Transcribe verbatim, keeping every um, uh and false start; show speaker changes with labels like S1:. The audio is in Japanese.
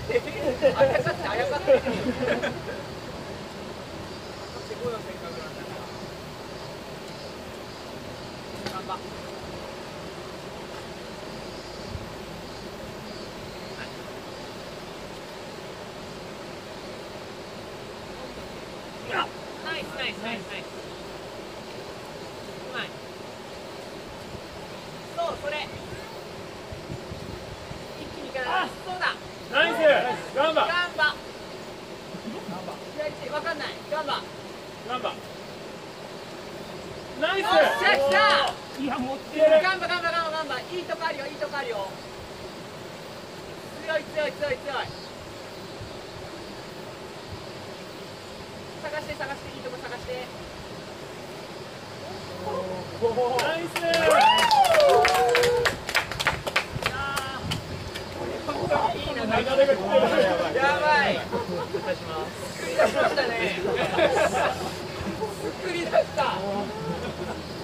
S1: あやかってあやかって。ナイスナイスナイスナイス。うまい。そうそれ。一気にいかない。あ、そうだ。
S2: ナイス。ガンバ。
S1: ガンバ。左手わかんない。ガンバ。
S2: ガンバ。ナイス。
S1: よっしゃ来た。
S2: いや持ってる。
S1: ガンバガンバガンバガンバ。いいとこあるよいいとこあるよ。強い強い強い強い。探して探していいとこ探して。
S2: ナイス。
S1: いいな流れが来てる。やばい。作り出しましたね。作り出した。